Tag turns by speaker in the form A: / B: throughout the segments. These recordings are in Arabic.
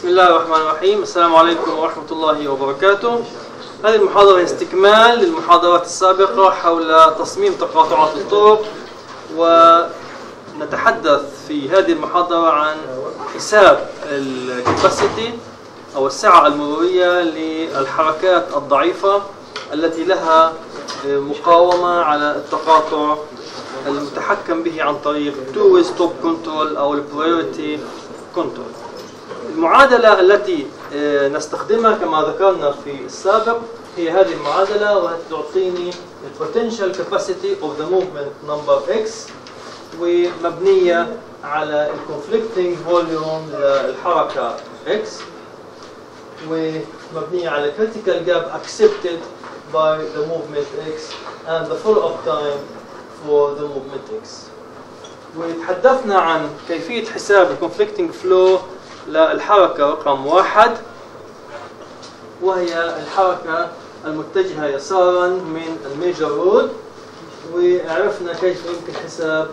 A: بسم الله الرحمن الرحيم. السلام عليكم ورحمة الله وبركاته. هذه المحاضرة استكمال للمحاضرات السابقة حول تصميم تقاطعات الطرق، ونتحدث في هذه المحاضرة عن حساب الكاباسيتي أو السعة المرورية للحركات الضعيفة التي لها مقاومة على التقاطع المتحكم به عن طريق two-way stop control أو priority control. المعادلة التي نستخدمها كما ذكرنا في السابق هي هذه المعادلة، وتعطيني potential capacity of the movement number x، ومبنية على conflicting volume للحركة x، ومبنية على critical gap accepted by the movement x and the follow-up time for the movement x. وتحدثنا عن كيفية حساب conflicting flow للحركة رقم 1، وهي الحركة المتجهة يسارا من الميجر رود، وعرفنا كيف يمكن حساب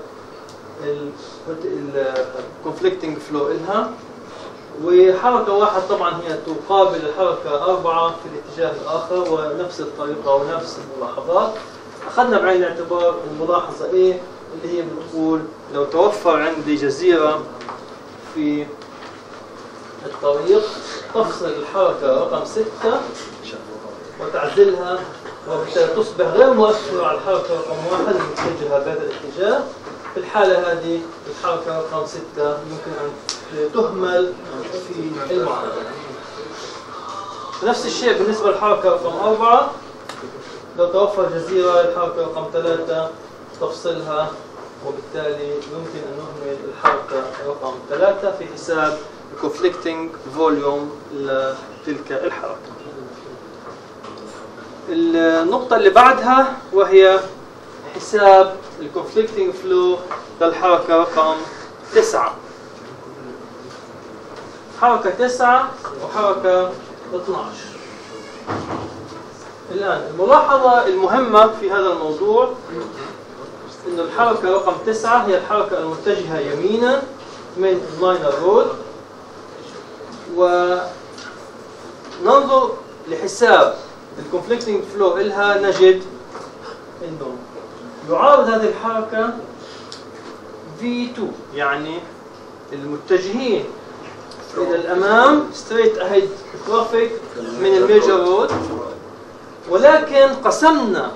A: الكونفليكتنج فلو إلها. وحركة 1 طبعا هي تقابل الحركة 4 في الاتجاه الآخر، ونفس الطريقة ونفس الملاحظات. أخذنا بعين الاعتبار الملاحظة إيه اللي هي بتقول لو توفر عندي جزيرة في الطريق تفصل الحركة رقم 6 وتعزلها، وبالتالي تصبح غير مؤثرة على الحركة رقم 1 المتجهة بهذا الاتجاه. في الحالة هذه الحركة رقم 6 يمكن أن تهمل في المعادلة. نفس الشيء بالنسبة للحركة رقم 4، لو توفر جزيرة الحركة رقم 3 تفصلها، وبالتالي يمكن أن نهمل الحركة رقم 3 في حساب conflicting volume لتلك الحركة. النقطة اللي بعدها وهي حساب conflicting flow للحركة رقم 9. حركة 9 وحركة 12. الآن الملاحظة المهمة في هذا الموضوع إن الحركة رقم 9 هي الحركة المتجهة يمينا من الماينر رود، وننظر لحساب الكونفليكتنج فلو إلها نجد إنه يعارض هذه الحركة V2، يعني المتجهين إلى الأمام straight ahead traffic من الميجر رود، ولكن قسمنا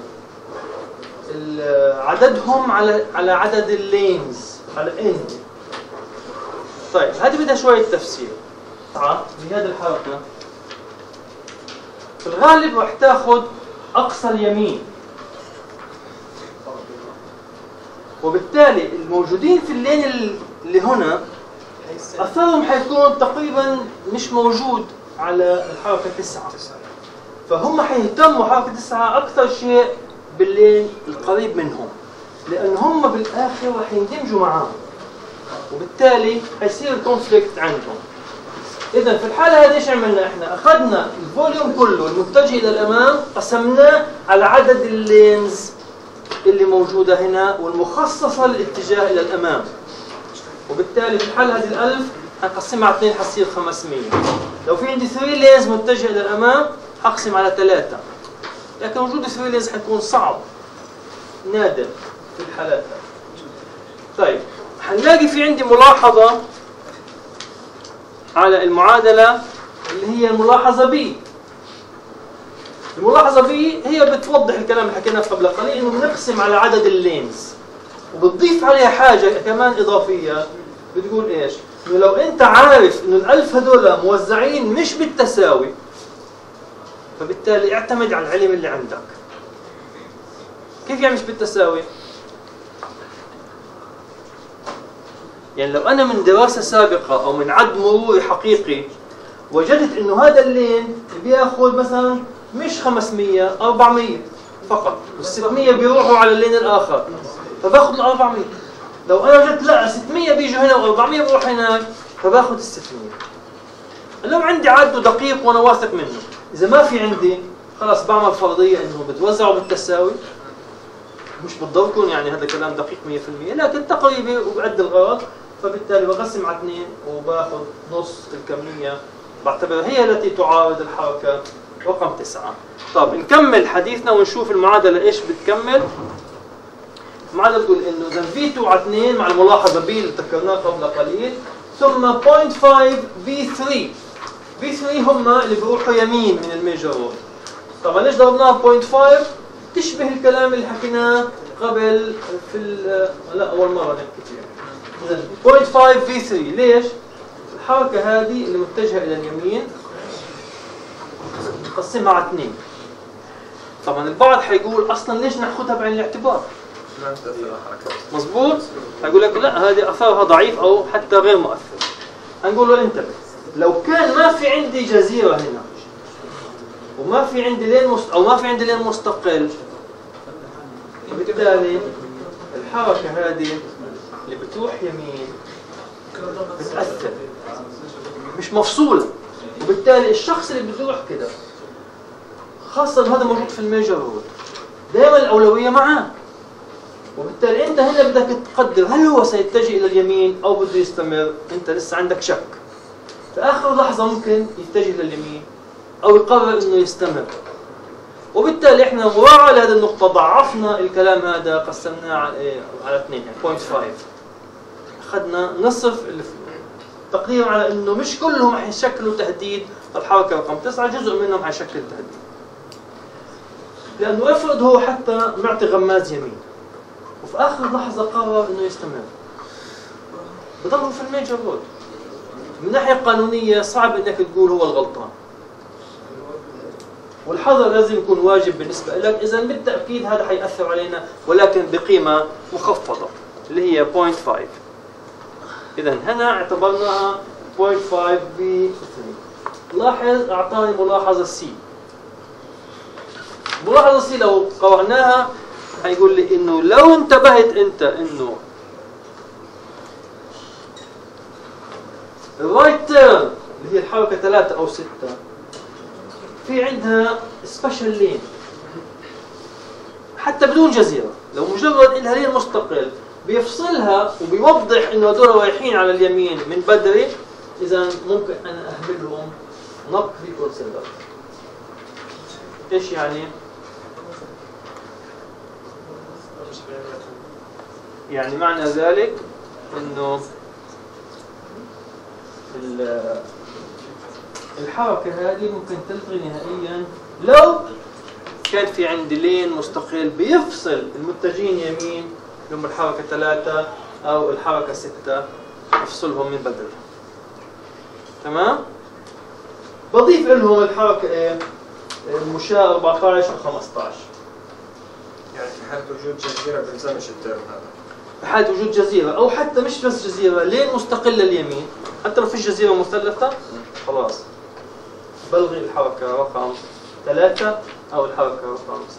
A: عددهم على عدد اللينز، على N. طيب هذه بدها شوية تفسير. بهذه الحركة في الغالب راح تاخذ أقصى اليمين، وبالتالي الموجودين في اللين اللي هنا أثرهم حيكون تقريبا مش موجود على الحركة 9، فهم حيهتموا حركة 9 أكثر شيء باللين القريب منهم، لأن هم بالآخر راح يندمجوا معاهم، وبالتالي حيصير الكونفليكت عندهم. إذا في الحالة هذه ايش عملنا احنا؟ أخذنا الفوليوم كله المتجه إلى الأمام، قسمناه على عدد اللينز اللي موجودة هنا والمخصصة للاتجاه إلى الأمام، وبالتالي في الحالة هذه 1000 حنقسمها على 2 حتصير 500. لو في عندي 3 لينز متجه إلى الأمام حقسم على 3، لكن وجود 3 لينز حيكون صعب، نادر في الحالات. طيب حنلاقي في عندي ملاحظة على المعادلة اللي هي الملاحظة B. الملاحظة B هي بتوضح الكلام اللي حكيناه قبل قليل، انه بنقسم على عدد اللينز، وبتضيف عليها حاجة كمان إضافية بتقول ايش؟ انه لو انت عارف انه ال1000 هذول موزعين مش بالتساوي، فبالتالي اعتمد على العلم اللي عندك. كيف يعني مش بالتساوي؟ يعني لو أنا من دراسة سابقة أو من عد مروري حقيقي وجدت إنه هذا اللين بياخذ مثلا مش 500 400 فقط، وال600 بيروحوا على اللين الآخر، فباخذ ال400. لو أنا وجدت لا 600 بيجوا هنا و400 بيروح هناك، فباخذ ال600. لو عندي عد دقيق وأنا واثق منه، إذا ما في عندي خلاص بعمل فرضية إنه بتوزعوا بالتساوي. مش بالضبط يكون يعني هذا كلام دقيق 100%، لكن تقريبي وبعد الغرض، فبالتالي بقسم على 2 وباخذ نص الكمية بعتبرها هي التي تعارض الحركة رقم 9. طب نكمل حديثنا ونشوف المعادلة ايش بتكمل. المعادلة بتقول انه اذا V2 على 2 مع الملاحظة B اللي ذكرناها قبل قليل، ثم 0.5 V3. V3 هم اللي بيروحوا يمين من الميجر رود. طبعا ليش ضربناها 0.5؟ تشبه الكلام اللي حكيناه قبل في لا اول مرة نحكي فيها. اذا 0.5 V3 ليش؟ الحركة هذه اللي متجهة الى اليمين نقسمها على 2. طبعا البعض حيقول اصلا ليش ناخذها بعين الاعتبار؟ مظبوط؟ حيقول لك لا هذه اثرها ضعيف او حتى غير مؤثر. هنقول له انتبه، لو كان ما في عندي جزيرة هنا وما في عندي لين او ما في عندي لين مستقل، وبالتالي الحركة هذه اللي بتروح يمين بتأثر مش مفصولة، وبالتالي الشخص اللي بده يروح كده خاصة هذا موجود في الميجر رود دائما الأولوية معاه، وبالتالي أنت هنا بدك تقدر هل هو سيتجه إلى اليمين أو بده يستمر. أنت لسه عندك شك، في آخر لحظة ممكن يتجه لليمين أو يقرر إنه يستمر. وبالتالي إحنا مراعاة لهذه النقطة ضعفنا الكلام هذا، قسمناه على 2 يعني 0.5، أخذنا نصف اللي فيه تقدير على إنه مش كلهم حيشكلوا تهديد. الحركة رقم 9 جزء منهم حيشكل تهديد، لأنه افرض هو حتى معطي غماز يمين وفي آخر لحظة قرر إنه يستمر، بضله في الميجر رود. من ناحية قانونية صعب إنك تقول هو الغلطان، والحذر لازم يكون واجب بالنسبة لك. إذا بالتأكيد هذا حيأثر علينا ولكن بقيمة مخفضة اللي هي 0.5. إذا هنا اعتبرناها 0.5 V3. لاحظ أعطاني ملاحظة C. ملاحظة C لو قرأناها هيقول لي إنه لو انتبهت أنت إنه الرايت تيرن اللي هي الحركة 3 أو 6 في عندها سبيشال لين حتى بدون جزيرة، لو مجرد إنها لين مستقل بيفصلها وبيوضح إنه هذول رايحين على اليمين من بدري، إذا ممكن أنا أهملهم not be considered. إيش يعني؟ يعني معنى ذلك إنه الحركة هذه ممكن تلغي نهائيا لو كان في عندي لين مستقل بيفصل المتجهين يمين لهم الحركة 3 أو الحركة 6 يفصلهم من بدري. تمام؟ بضيف لهم الحركة إيه؟ المشاة 14 و 15.
B: يعني في حالة وجود جزيرة بيلزمش الترم هذا.
A: في حالة وجود جزيرة أو حتى مش بس جزيرة، لين مستقلة اليمين، حتى لو في جزيرة مثلثة خلاص بلغي الحركة رقم 3 أو الحركة رقم 6.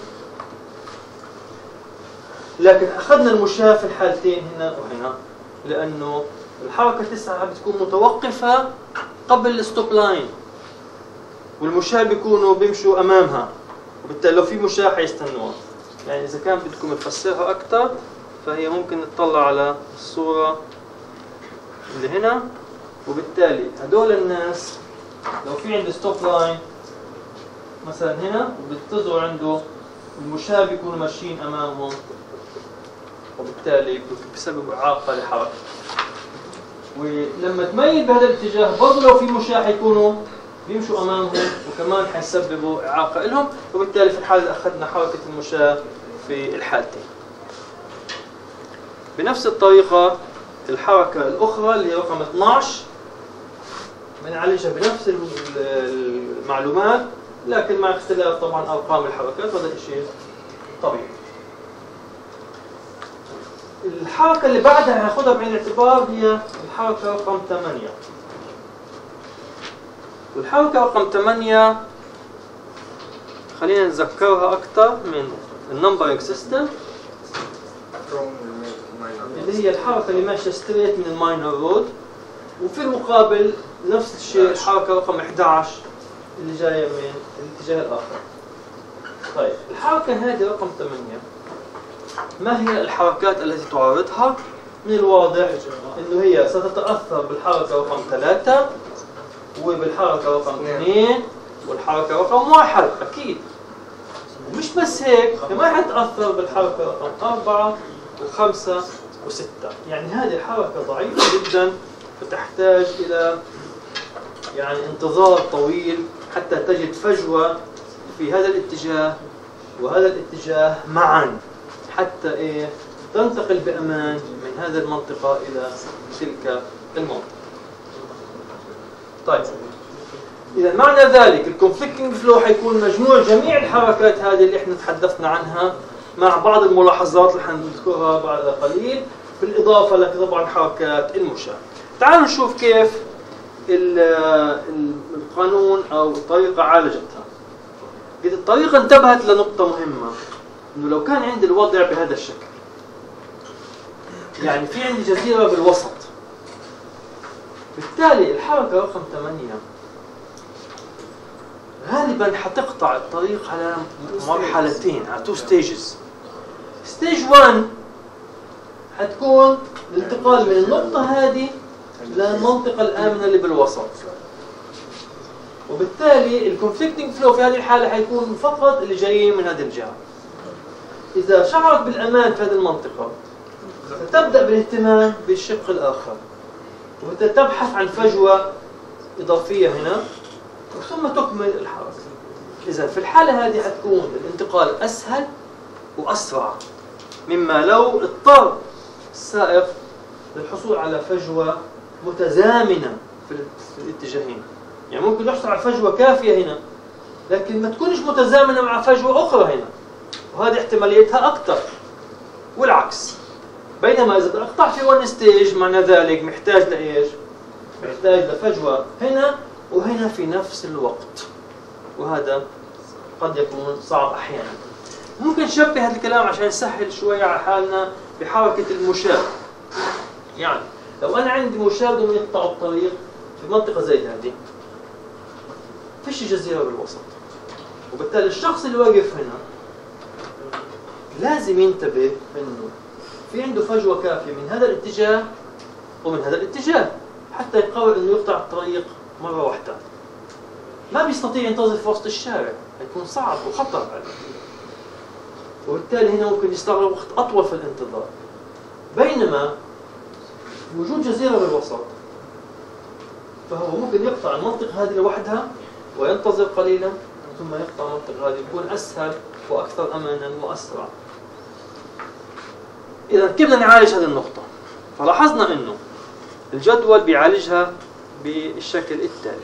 A: لكن أخذنا المشاة في الحالتين هنا وهنا، لأنه الحركة 9 بتكون متوقفة قبل الستوب لاين، والمشاة بيكونوا بيمشوا أمامها، وبالتالي لو في مشاة حيستنوها. يعني إذا كان بدكم تفسرها أكثر فهي ممكن نطلع على الصورة اللي هنا، وبالتالي هدول الناس لو في عنده ستوب لاين مثلا هنا وبينتظروا عنده، المشاة بيكونوا ماشيين أمامهم، وبالتالي بسبب إعاقة لحركة. ولما تميل بهذا الاتجاه برضه لو في مشاة حيكونوا بيمشوا أمامهم وكمان حيسببوا إعاقة لهم، وبالتالي في الحالة أخذنا حركة المشاة في الحالتين. بنفس الطريقة الحركة الأخرى اللي هي رقم 12 بنعالجها بنفس المعلومات، لكن مع اختلاف طبعا أرقام الحركات، وهذا شيء طبيعي. الحركة اللي بعدها هناخذها بعين الاعتبار هي الحركة رقم 8. والحركة رقم 8 خلينا نتذكرها أكثر من النمبرينج سيستم، اللي هي الحركة اللي ماشية ستريت من الماينر رود، وفي المقابل نفس الشيء الحركة رقم 11 اللي جاية من الاتجاه الآخر. طيب الحركة هذه رقم 8 ما هي الحركات التي تعارضها؟ من الواضح إنه هي ستتأثر بالحركة رقم 3 وبالحركة رقم 2 والحركة رقم 1 أكيد. ومش بس هيك، كمان حتأثر بالحركة رقم 4 و5 و6. يعني هذه الحركة ضعيفة جدا وتحتاج إلى يعني انتظار طويل حتى تجد فجوة في هذا الاتجاه وهذا الاتجاه معا، حتى إيه تنتقل بأمان من هذه المنطقة إلى تلك المنطقة. طيب، إذا معنى ذلك الكونفليكتنج فلو حيكون مجموع جميع الحركات هذه اللي احنا تحدثنا عنها مع بعض الملاحظات اللي حنذكرها بعد قليل، بالإضافة لطبعا حركات المشاة. تعالوا نشوف كيف القانون أو الطريقة عالجتها. الطريقة انتبهت لنقطة مهمة، إنه لو كان عندي الوضع بهذا الشكل، يعني في عندي جزيرة بالوسط، بالتالي الحركة رقم 8 غالبا حتقطع الطريق على مرحلتين، على 2 stages. ستيج 1 حتكون الانتقال من النقطة هذه للمنطقة الآمنة اللي بالوسط، وبالتالي الكونفليكتنج فلو في هذه الحالة حيكون فقط اللي جايين من هذه الجهة. إذا شعرت بالأمان في هذه المنطقة ستبدأ بالاهتمام بالشق الآخر وتبحث عن فجوة إضافية هنا ثم تكمل الحركة. إذا في الحالة هذه حتكون الانتقال أسهل وأسرع مما لو اضطر السائق للحصول على فجوة متزامنة في الاتجاهين. يعني ممكن يحصل على فجوة كافية هنا لكن ما تكونش متزامنة مع فجوة أخرى هنا، وهذه احتماليتها أكثر، والعكس. بينما إذا أقطع في 1 ستيج معنى ذلك محتاج لإيش؟ محتاج لفجوة هنا وهنا في نفس الوقت، وهذا قد يكون صعب أحيانا. ممكن نشبه هذا الكلام عشان نسهل شوي على حالنا بحركة المشاة. يعني لو أنا عندي مشاة بدهم يقطعوا الطريق في منطقة زي هذه، فيش جزيرة بالوسط، وبالتالي الشخص اللي واقف هنا لازم ينتبه إنه في عنده فجوة كافية من هذا الاتجاه ومن هذا الاتجاه حتى يقرر إنه يقطع الطريق مرة واحدة. ما بيستطيع ينتظر في وسط الشارع، هيكون صعب وخطر عليه، وبالتالي هنا ممكن يستغرق وقت أطول في الانتظار. بينما وجود جزيرة بالوسط فهو ممكن يقطع المنطقة هذه لوحدها وينتظر قليلا ثم يقطع المنطقة هذه، يكون أسهل وأكثر أمانا وأسرع. إذا كيف بدنا نعالج هذه النقطة؟ فلاحظنا إنه الجدول بيعالجها بالشكل التالي.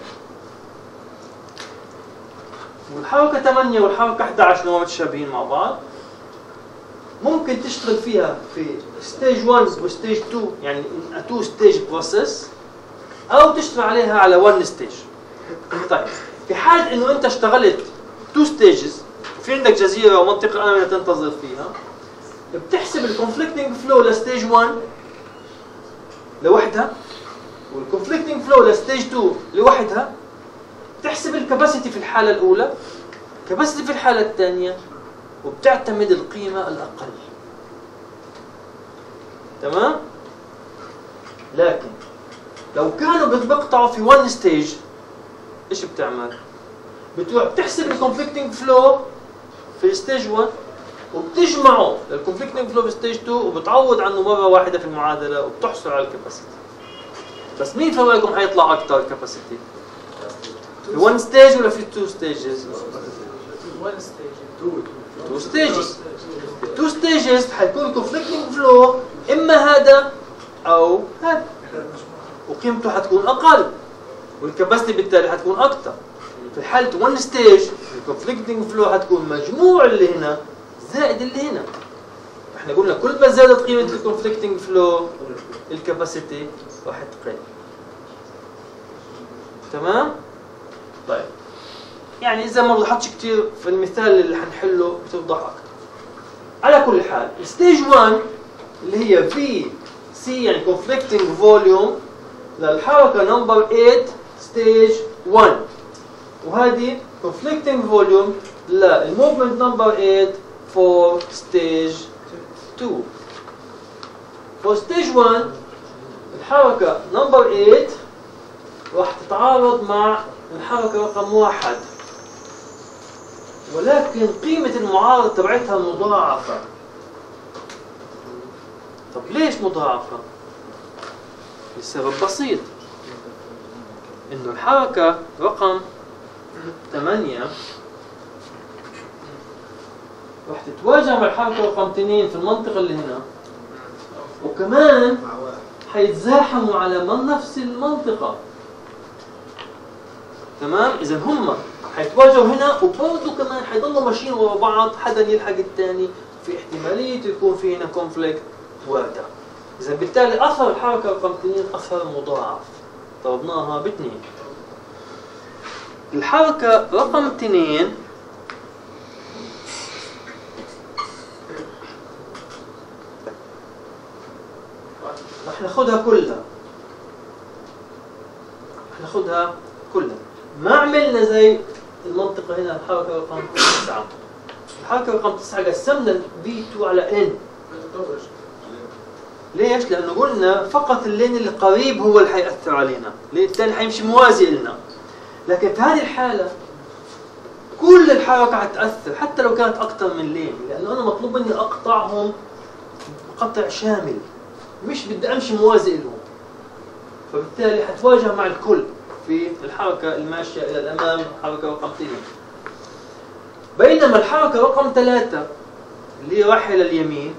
A: والحركة 8 والحركة 11 اللي هم متشابهين مع بعض ممكن تشتغل فيها في ستيج 1 وستيج 2، يعني 2 ستيج بروسيس، أو تشتغل عليها على 1 ستيج. طيب في حال إنه أنت اشتغلت 2 ستيجز وفي عندك جزيرة ومنطقة آمنة تنتظر فيها، بتحسب الكونفليكتنج فلو لستيج 1 لوحدها والكونفليكتنج فلو لستيج 2 لوحدها، بتحسب الكباسيتي في الحالة الأولى، الكباسيتي في الحالة الثانية، وبتعتمد القيمة الأقل. تمام؟ لكن لو كانوا بيقطعوا في 1 ستيج ايش بتعمل؟ بتروح بتحسب الكونفليكتنج فلو في ستيج 1 وبتجمعه للكونفليكتنج فلو في ستيج 2 وبتعوض عنه مرة واحدة في المعادلة وبتحصل على الكباسيتي. بس مين في رأيكم حيطلع أكثر كباسيتي؟ في 1 ستيج ولا في 2 ستيجز؟
B: 1 ستيج
A: 2 ستيجز. في 2 ستيجز حيكون كونفليكتنج فلو إما هذا أو هذا، وقيمته حتكون أقل والكباسيتي بالتالي حتكون أكثر. في حالة 1 ستيج الكونفليكتنج فلو حتكون مجموع اللي هنا زائد اللي هنا. احنا قلنا كل ما زادت قيمة الكونفليكتنج فلو الكباسيتي راح تقل. تمام؟ طيب يعني إذا ما وضحتش كثير في المثال اللي حنحله بتوضح أكثر. على كل حال ستيج 1 اللي هي في سي يعني conflicting volume للحركة نمبر 8 ستيج 1، وهذه conflicting volume للموفمنت نمبر 8 for stage 2. for stage 1 الحركة نمبر 8 راح تتعارض مع الحركة رقم 1، ولكن قيمة المعارض تبعتها مضاعفة. طب ليش مضاعفة؟ لسبب بسيط، إنه الحركة رقم 8 راح تتواجه مع الحركة رقم 2 في المنطقة اللي هنا، وكمان حيتزاحموا على نفس المنطقة. تمام؟ إذا هم حيتواجهوا هنا وبرضه كمان حيضلوا ماشيين ورا بعض، حدا يلحق الثاني، في احتمالية يكون في هنا كونفليكت واردة. إذا بالتالي أثر الحركة رقم 2 أثر مضاعف، ضربناها ب2. الحركة رقم 2 رح ناخذها كلها، ما عملنا زي المنطقة هنا الحركة رقم 9. الحركة رقم 9 قسمنا B2 على N. ليش؟ لأنه قلنا فقط اللين اللي قريب هو اللي حيأثر علينا، اللين الثاني حيمشي موازي لنا. لكن في هذه الحالة كل الحركة حتأثر حتى لو كانت أكثر من لين، لأنه أنا مطلوب مني أقطعهم قطع شامل، مش بدي أمشي موازي لهم. فبالتالي حتواجه مع الكل في الحركة الماشية إلى الأمام، الحركة رقم 2. بينما الحركة رقم 3 اللي رايحة إلى اليمين،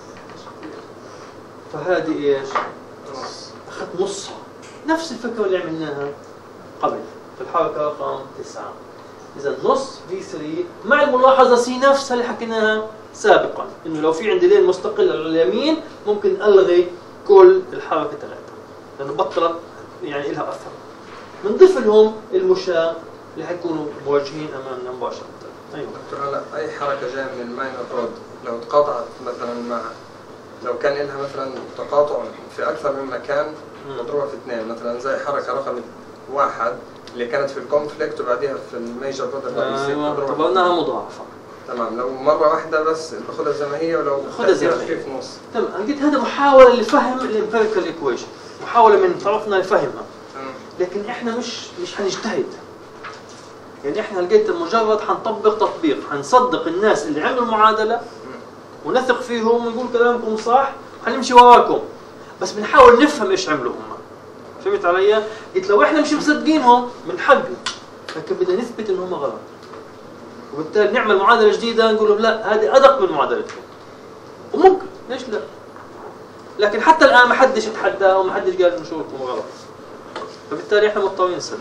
A: فهذه إيش؟ أخذت نصها، نفس الفكرة اللي عملناها قبل في الحركة رقم 9. إذا نص V3 مع الملاحظة سي نفسها اللي حكيناها سابقا، إنه لو في عندي لين مستقل على اليمين ممكن ألغي كل الحركة 3 لأنه بطلت يعني إلها أثر. بنضيف لهم المشاة اللي حيكونوا مواجهين أمامنا مباشرة. أيوة
B: دكتور، هلا أي حركة جاية من الماين رود لو تقاطعت مثلا مع، لو كان لها مثلا تقاطع في أكثر من مكان مضروبة في 2، مثلا زي حركة رقم 1 اللي كانت في الكونفليكت وبعديها في الميجر رود الرئيسي،
A: اعتبرناها مضاعفة.
B: تمام، لو مرة واحدة بس باخذها زي ما هي، ولو
A: باخذها زي ما هي
B: في نص.
A: تمام، قلت هذا محاولة لفهم الامبيريكال ايكويشن، محاولة من طرفنا لفهمها. لكن احنا مش حنجتهد. يعني احنا لقيت مجرد حنطبق تطبيق، حنصدق الناس اللي عملوا المعادلة ونثق فيهم ونقول كلامكم صح وحنمشي وراكم، بس بنحاول نفهم ايش عملوا هم. فهمت علي؟ قلت لو احنا مش مصدقينهم من حقنا، لكن بدنا نثبت ان هم غلط. وبالتالي نعمل معادلة جديدة نقول لهم لا هذه أدق من معادلتكم. وممكن، ليش لا؟ لكن حتى الآن ما حدش اتحدى وما حدش قال إن شغلكم غلط. فبالتالي احنا مضطرين نصدق.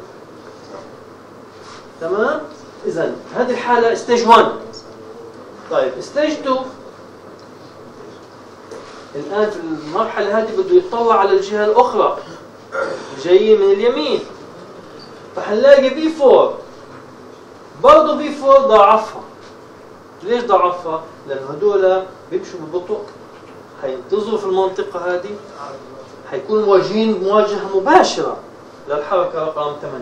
A: تمام؟ إذا هذه الحالة ستيج 1. طيب ستيج 2 الآن في المرحلة هذه بده يتطلع على الجهة الأخرى جاي من اليمين، فحنلاقي B4 برضه B4 ضاعفها. ليش ضاعفها؟ لأنه هدول بيمشوا ببطء، حينتظروا في المنطقة هذه، حيكونوا مواجهين مواجهة مباشرة للحركة رقم 8.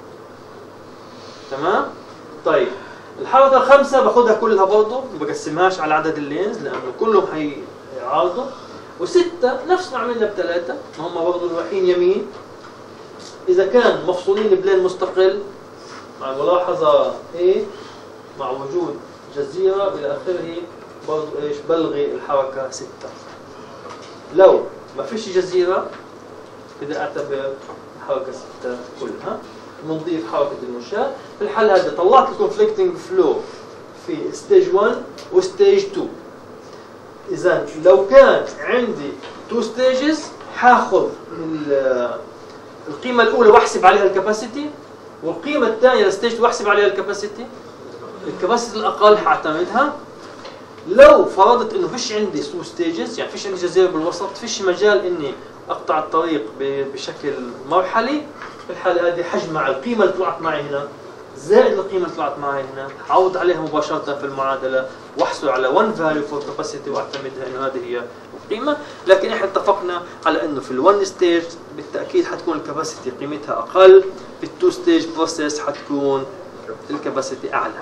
A: تمام؟ طيب الحركة 5 باخذها كلها برضه، ما بقسمهاش على عدد اللينز لأنه كلهم حيعارضوا. و6 نفس ما عملنا ب3، هم برضه رايحين يمين. إذا كان مفصولين بلين مستقل مع ملاحظة A مع وجود جزيرة إلى آخره، برضو إيش بلغي الحركة 6. لو ما فيش جزيرة بدي أعتبر الحركة 6 كلها، بنضيف حركة المشاة. في الحال هذا طلعت الكونفليكتنج فلو في ستيج 1 وستيج 2. إذا لو كان عندي 2 ستيجز حاخذ القيمة الأولى واحسب عليها الكاباسيتي، والقيمة الثانية لستيج واحسب عليها الكاباسيتي. الكاباسيتي الأقل حاعتمدها. لو فرضت إنه فيش عندي 2 ستيجز، يعني فيش عندي جزيرة بالوسط، فيش مجال إني أقطع الطريق بشكل مرحلي، في الحالة هذه حجمع القيمة اللي طلعت معي هنا زائد القيمة اللي طلعت معي هنا، أعوض عليها مباشرة في المعادلة واحصل على 1 value for capacity واعتمدها إنه هذه هي القيمة. لكن إحنا اتفقنا على إنه في ال1 ستيج بالتأكيد حتكون الكاباسيتي قيمتها أقل، في ال2 ستيج بروسيس حتكون الكاباسيتي أعلى.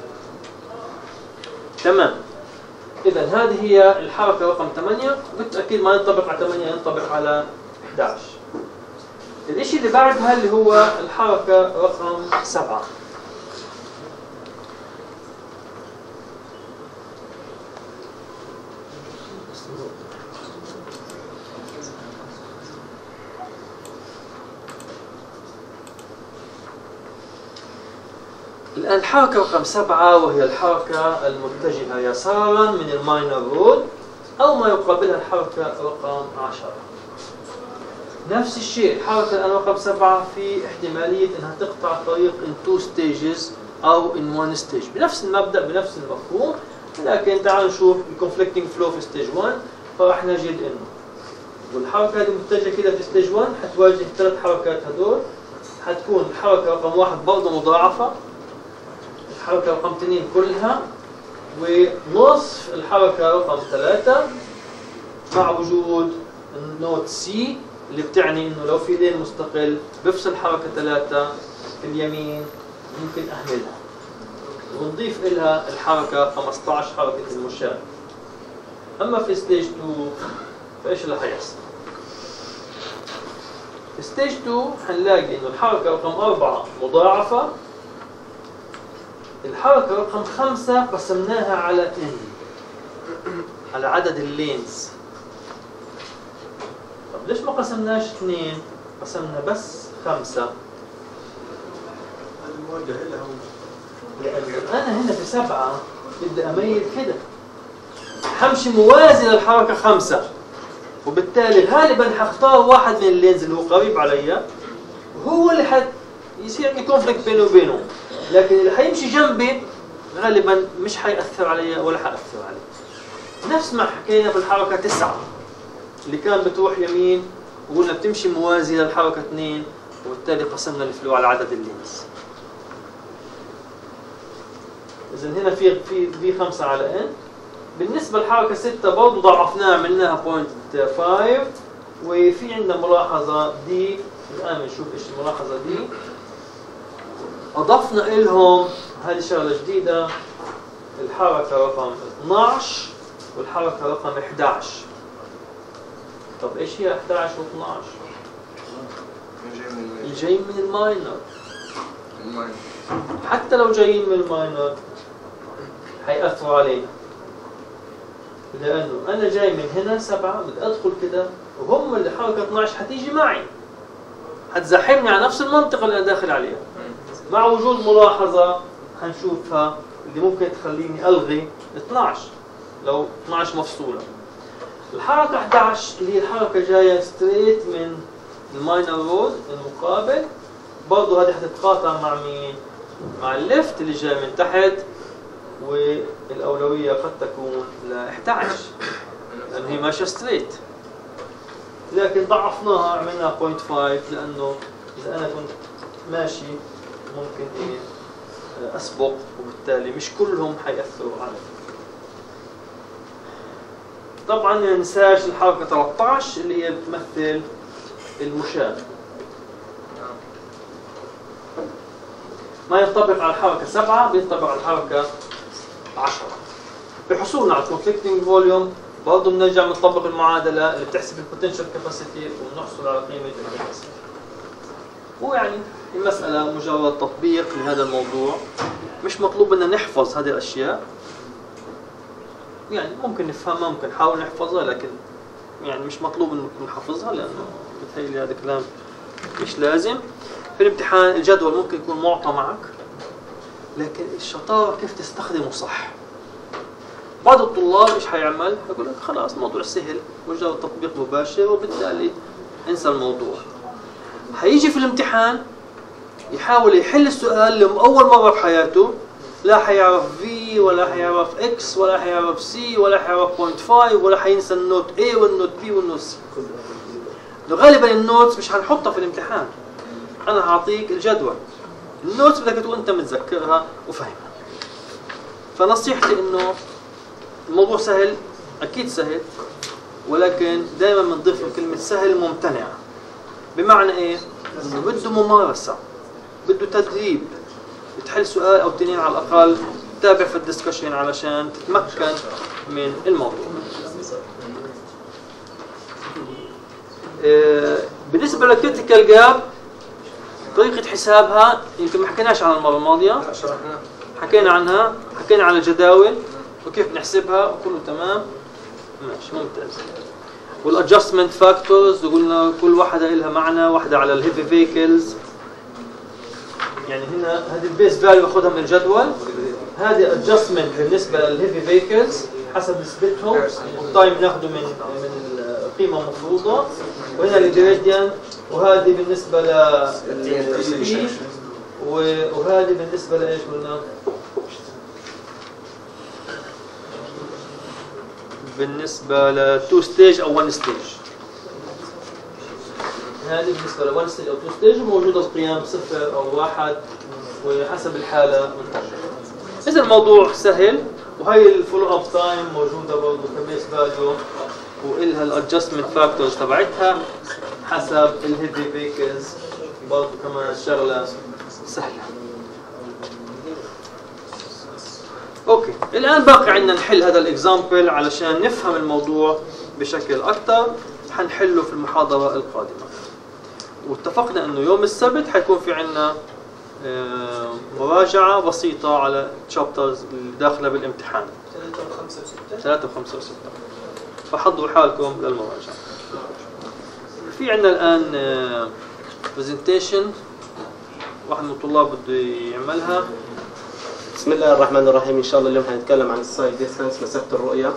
A: تمام. إذا هذه هي الحركة رقم 8، وبالتأكيد ما ينطبق على 8 ينطبق على 11. الاشي اللي بعدها اللي هو الحركة رقم 7. الآن الحركة رقم 7 وهي الحركة المتجهة يسارا من الماينر رود أو ما يقابلها الحركة رقم 10. نفس الشيء الحركة الآن رقم 7 في احتمالية أنها تقطع الطريق in 2 stages أو in 1 stage بنفس المبدأ بنفس المفهوم، لكن تعالوا نشوف الكونفليكتنج فلو في ستيج 1. فراح نجد أنه والحركة هذه متجهة كده في ستيج 1 حتواجه الثلاث حركات هدول. حتكون الحركة رقم 1 برضه مضاعفة، الحركة رقم 2 كلها، ونصف الحركة رقم 3 مع وجود النوت سي اللي بتعني انه لو في لين مستقل بفصل حركة 3 في اليمين ممكن اهملها ونضيف لها الحركة 15 حركة المشاة. اما في ستيج 2 فايش اللي حيحصل؟ في ستيج 2 حنلاقي انه الحركة رقم 4 مضاعفة، الحركة رقم 5 قسمناها على n على عدد اللينز. طب ليش ما قسمناش 2؟ قسمنا بس 5. لأنه أنا هنا في 7 بدي أميل كده حمشي موازي للحركة 5، وبالتالي غالبا حختار واحد من اللينز اللي هو قريب علي وهو اللي يصير عندي كونفليكت بينه وبينه، لكن اللي حيمشي جنبي غالبا مش حيأثر علي ولا حأثر عليه. نفس ما حكينا بالحركة 9 اللي كان بتروح يمين وقلنا بتمشي موازي للحركة 2 وبالتالي قسمنا الفلو على عدد اللينز. إذا هنا في 5 على n. بالنسبة للحركة 6 برضه ضعفناها عملناها 0.5. وفي عندنا ملاحظة دي الآن بنشوف إيش الملاحظة دي. أضفنا لهم هذه شغلة جديدة، الحركة رقم 12 والحركة رقم 11. طب إيش هي 11 و 12؟ الجاي من الماينر. حتى لو جايين من الماينر حيأثروا علينا، لأنه أنا جاي من هنا 7 بدي أدخل كده وهم اللي حركة 12 حتيجي معي حتزحمني على نفس المنطقة اللي أنا داخل عليها، مع وجود ملاحظة حنشوفها اللي ممكن تخليني ألغي 12 لو 12 مفصولة. الحركة 11 اللي هي الحركة جاية ستريت من الماينر رود المقابل، برضه هذه حتتقاطع مع مين؟ مع الليفت اللي جاي من تحت، والأولوية قد تكون ل 11 لأن هي ماشية ستريت، لكن ضعفناها عملنا 0.5 لأنه إذا أنا كنت ماشي ممكن إيه أسبق وبالتالي مش كلهم حيأثروا علي. طبعا ما ننساش الحركة 13 اللي هي بتمثل المشاة. ما ينطبق على الحركة 7 بينطبق على الحركة 10. بحصولنا على الكونفليكتنج فوليوم برضه بنرجع نطبق المعادلة اللي بتحسب البوتنشال كاباسيتي وبنحصل على قيمة الكاباسيتي. ويعني المسألة مجرد تطبيق لهذا الموضوع، مش مطلوب أن نحفظ هذه الأشياء، يعني ممكن نفهمها ممكن نحاول نحفظها، لكن يعني مش مطلوب أن نحفظها لأنه بتهيألي هذا كلام مش لازم. في الامتحان الجدول ممكن يكون معطى معك، لكن الشطارة كيف تستخدمه صح. بعض الطلاب ايش حيعمل؟ يقول لك خلاص الموضوع سهل مجرد تطبيق مباشر وبالتالي انسى الموضوع. حيجي في الامتحان يحاول يحل السؤال لأول مرة بحياته، لا حيعرف V ولا حيعرف X ولا حيعرف C ولا حيعرف 0.5 ولا حينسى النوت A والنوت B والنوت C. غالبا النوتس مش هنحطها في الامتحان، أنا هعطيك الجدول، النوتس بدك تكون أنت متذكرها وفهمها. فنصيحتي إنه الموضوع سهل، أكيد سهل، ولكن دائما بنضيف كلمة سهل ممتنع. بمعنى إيه؟ إنه بده ممارسة، بده تدريب، بتحل سؤال أو 2 على الأقل، تتابع في الدسكشن علشان تتمكن من الموضوع. بالنسبة للكريتيكال جاب طريقة حسابها يمكن ما حكيناش عنها المرة الماضية.
B: لا شرحناها.
A: حكينا عنها، حكينا عن الجداول وكيف نحسبها وكله تمام. ماشي ممتاز. والادجستمنت فاكتورز وقلنا كل واحدة لها معنى، واحدة على الهيفي فيكلز. يعني هنا هذه البيس فاليو باخذها من الجدول، هذه ادجستمنت بالنسبة للهيفي فيكلز حسب نسبتهم، والتايم ناخذه من قيمة مفروضة، وهنا الجريدينت، وهذه بالنسبة لل وهذه بالنسبة لإيش قلنا؟ بالنسبة ل 2 ستيج أو 1 ستيج. هذه بالنسبة ل 1 ستيج أو 2 ستيج، وموجودة القيم 0 أو 1 وحسب الحالة. إذا الموضوع سهل، وهي الفولو اب تايم موجودة برضه كبيس فاليو، وإلها الادجستمنت فاكتورز تبعتها حسب الهيفي فيكلز، برضه كمان شغلة سهلة. اوكي، الآن باقي عندنا نحل هذا الاكزامبل علشان نفهم الموضوع بشكل أكثر، حنحله في المحاضرة القادمة. واتفقنا إنه يوم السبت حيكون في عندنا مراجعة بسيطة على تشابترز اللي داخلة بالامتحان 3 و5 و6، فحضروا حالكم للمراجعة. في عندنا الآن برزنتيشن واحد من الطلاب بده يعملها.
C: بسم الله الرحمن الرحيم. إن شاء الله اليوم حنتكلم عن السايد ديستانس، مسافة الرؤية.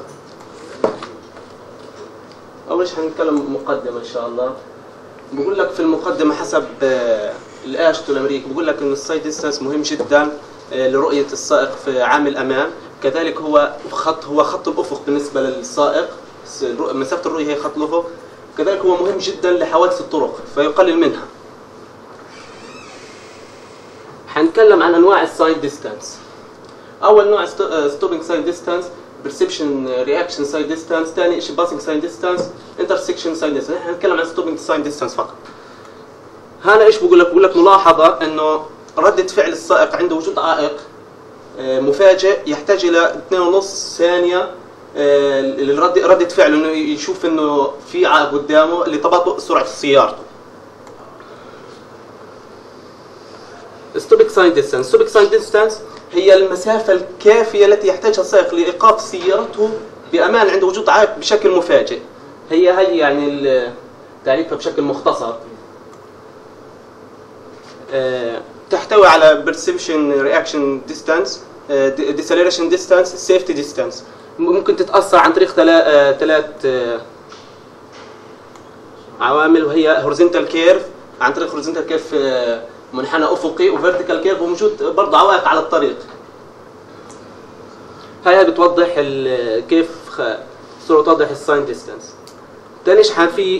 C: أول شيء حنتكلم مقدمة إن شاء الله. بقول لك في المقدمة حسب الآشتو الأمريكي بقول لك إن السايد ديستانس مهم جدا لرؤية السائق في عامل الأمام، كذلك هو خط الأفق بالنسبة للسائق، مسافة الرؤية هي خط الأفق، كذلك هو مهم جدا لحوادث الطرق فيقلل منها. حنتكلم عن أنواع السايد ديستانس. أول نوع ستوبينج سايد ديستانس، برسبشن رياكشن سايد ديستانس، ثاني شيء باسنج سايد ديستانس، انترسكشن سايد ديستانس. احنا هنتكلم عن ستوبينج سايد ديستانس فقط. هنا ايش بقول لك؟ بقول لك ملاحظة انه ردة فعل السائق عند وجود عائق مفاجئ يحتاج الى 2.5 ثانية ردة فعل، انه يشوف انه في عائق قدامه لتباطؤ سرعة سيارته. ستوبينج سايد ديستانس، ستوبينج سايد ديستانس هي المسافة الكافية التي يحتاجها السائق لإيقاف سيارته بأمان عند وجود عائق بشكل مفاجئ. هي يعني تعريفها بشكل مختصر. تحتوي على perception reaction distance، deceleration distance، safety distance. ممكن تتأثر عن طريق ثلاث عوامل، وهي horizontal curve، عن طريق horizontal curve منحنى افقي، وفيرتيكال كيرف، وموجود برضه عوائق على الطريق. هاي بتوضح كيف صورة توضح الساين ديستانس. ثاني شيء في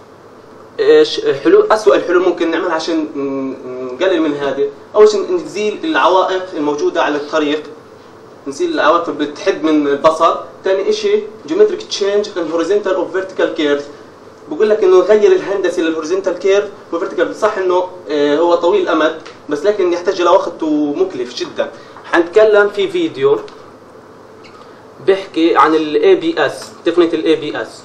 C: حلول، اسوء الحلول ممكن نعملها عشان نقلل من هذه. اول شيء نزيل العوائق الموجودة على الطريق، نزيل العوائق اللي بتحد من البصر. ثاني شيء جيومتريك تشينج ان هوريزونتال او فيرتيكال كيرف. بقول لك انه نغير الهندسه للهوريزونتال كيرف والفيرتيكال. صح انه هو طويل الامد، بس لكن يحتاج الى وقت ومكلف جدا. حنتكلم في فيديو بيحكي عن الاي بي اس، تقنيه الاي بي اس.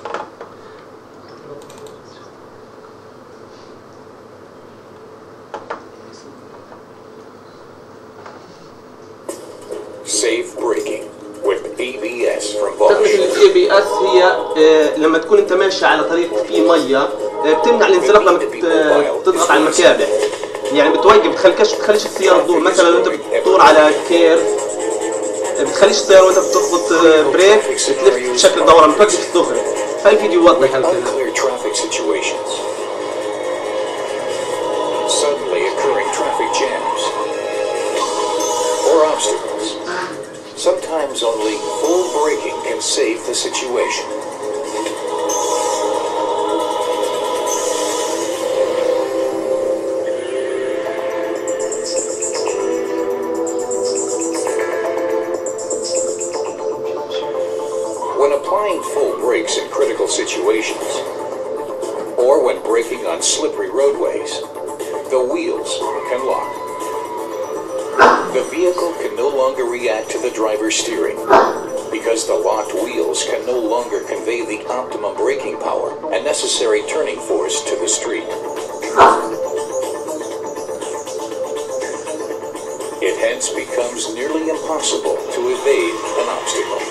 D: Safe braking with ABS from Bosch.
C: تقنية الاي بي اس هي لما تكون انت ماشي على طريق فيه ميه، بتمنع الانزلاق لما تضغط على المكابح، يعني بتوقف، بتخليش السياره تدور. مثلا لو انت بتدور على كيرف بتخليش السياره وانت بتضغط بريك تلف بشكل دوران، بتوقف دغري. هاي الفيديو يوضح هالكلام.
D: Suddenly occurring traffic jams or obstacles. Sometimes only full braking can save the situation. When applying full brakes in critical situations, or when braking on slippery roadways, the wheels can lock. The vehicle can no longer react to the driver's steering. because the locked wheels can no longer convey the optimum braking power and necessary turning force to the street. It hence becomes nearly impossible to evade an obstacle.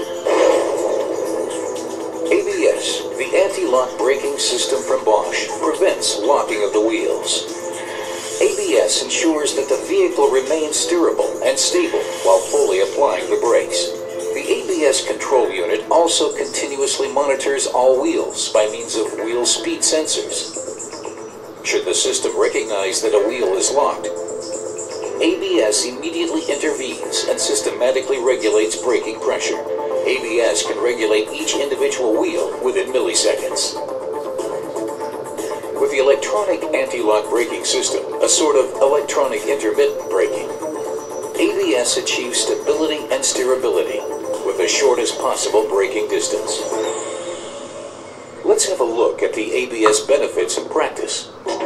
D: ABS, the anti-lock braking system from Bosch, prevents locking of the wheels. ABS ensures that the vehicle remains steerable and stable while fully applying the brakes. The ABS control unit also continuously monitors all wheels by means of wheel speed sensors. Should the system recognize that a wheel is locked, ABS immediately intervenes and systematically regulates braking pressure. ABS can regulate each individual wheel within milliseconds. With the electronic anti-lock braking system, a sort of electronic intermittent braking, ABS achieves stability and steerability with the shortest possible braking distance. Let's have a look at the ABS benefits in practice.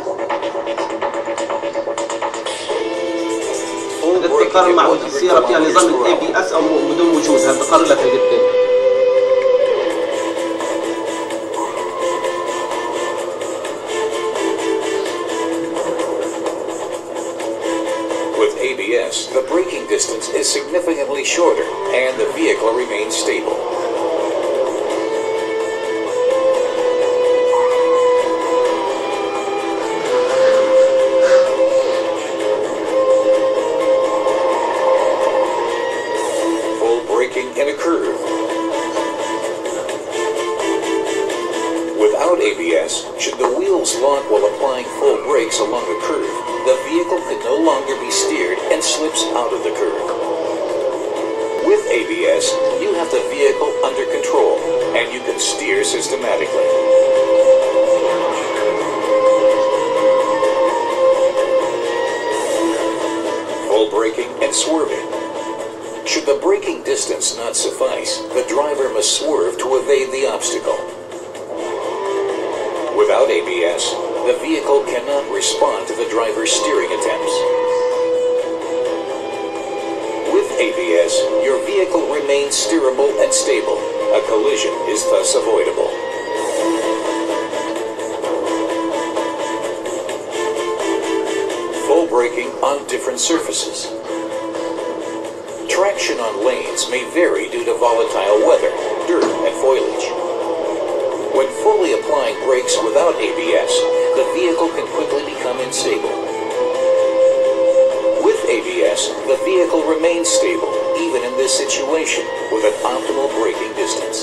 C: تقارن مع السيارة فيها نظام ال ABS أو بدون وجودها تقارن لك الجدين.
D: With ABS, the braking distance is significantly shorter and the vehicle remains stable. In a curve. Without ABS, should the wheels lock while applying full brakes along a curve, the vehicle can no longer be steered and slips out of the curve. With ABS, you have the vehicle under control and you can steer systematically. Full braking and swerving. Should the braking distance not suffice, the driver must swerve to evade the obstacle. Without ABS, the vehicle cannot respond to the driver's steering attempts. With ABS, your vehicle remains steerable and stable. A collision is thus avoidable. Full braking on different surfaces. Traction on lanes may vary due to volatile weather, dirt, and foliage. When fully applying brakes without ABS, the vehicle can quickly become unstable. With ABS, the vehicle remains stable, even in this situation, with an optimal braking distance.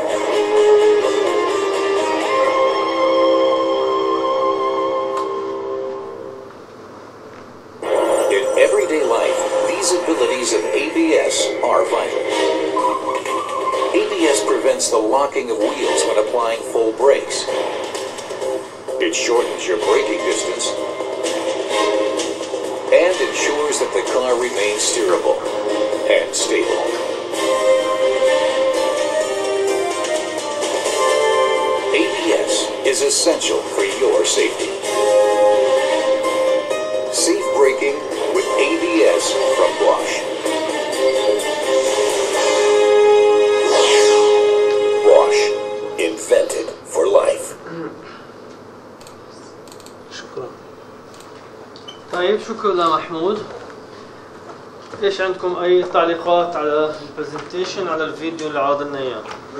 D: In everyday life, these abilities of ABS are vital. ABS prevents the locking of wheels when applying full brakes. It shortens your braking distance and ensures that the car remains steerable and stable. ABS is essential for your safety. Safe braking with ABS from Bosch. Bosch, invented for life.
A: شكرا. طيب شكرا لمحمود. ايش عندكم اي تعليقات على البرزنتيشن على الفيديو اللي عرضنا اياه؟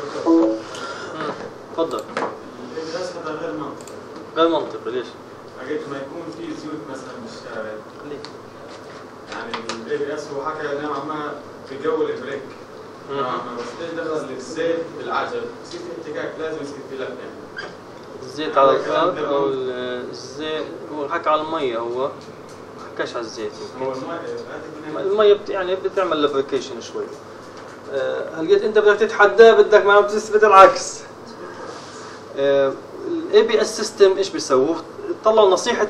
A: تفضل.
E: الإبراز هذا غير منطقي.
A: غير منطقي ليش؟
E: حكيت ما يكون في زيوت مثلا بالشارع.
A: ليه؟
E: يعني الإبراز هو حكى نوعا ما بجو البريك. نوعا ما بس ايش دخل الزيت بالعجل؟ بصير في احتكاك لازم يصير في لف يعني.
A: الزيت على الارض او الزيت هو حكى على المية هو ما حكاش على الزيت.
E: هو
A: المية يعني بتعمل لبريكيشن شوي. هل انت بدك تتحدى بدك ما بتثبت العكس. الاي بي اس سيستم ايش بيسووا؟ طلعوا نصيحة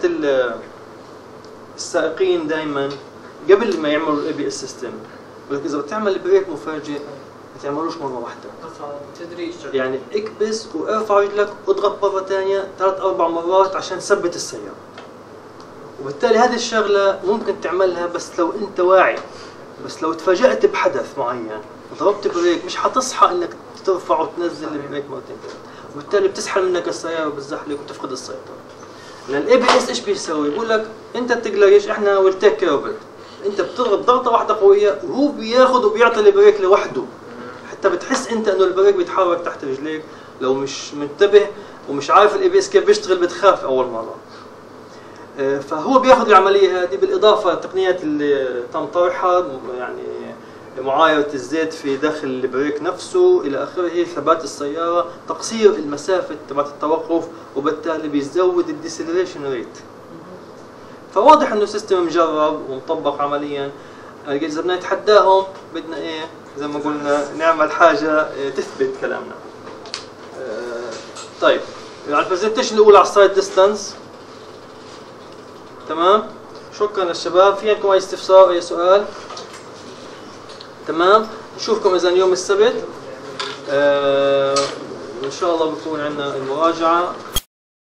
A: السائقين دائما قبل ما يعملوا الاي بي اس سيستم، ولكن اذا بتعمل بريك مفاجئ ما تعملوش مرة واحدة.
F: تدريج
A: يعني اكبس وارفع رجلك واضغط مرة ثانية 3-4 مرات عشان تثبت السيارة. وبالتالي هذه الشغلة ممكن تعملها بس لو انت واعي بس لو تفاجأت بحدث معين ضربت بريك مش حتصحى انك ترفع وتنزل البريك مرتين ثلاث، وبالتالي بتسحب منك السياره وبتزحلق وتفقد السيطره. لان الاي بي اس ايش بيسوي؟ بيقول لك انت بتقلقش، احنا ويل تيك كير اوف ات. انت بتضغط ضغطه واحده قويه وهو بياخذ وبيعطي البريك لوحده، حتى بتحس انت انه البريك بيتحرك تحت رجليك. لو مش منتبه ومش عارف الاي بي اس كيف بيشتغل بتخاف اول مره. فهو بياخذ العمليه هذه بالاضافه للتقنيات اللي تم طرحها، يعني معايرة الزيت في داخل البريك نفسه إلى آخره، ثبات السيارة، تقصير المسافة تبعت التوقف، وبالتالي بيزود الديسلريشن ريت. فواضح إنه سيستم مجرب ومطبق عمليا. إذا بدنا نتحداهم بدنا إيه؟ زي ما قلنا نعمل حاجة تثبت كلامنا. طيب على البرزنتيشن الأولى على السايد ديستانس. تمام؟ شكرا للشباب. في عندكم أي استفسار أي سؤال؟ تمام. نشوفكم اذا يوم السبت ان شاء الله بكون عندنا المراجعه.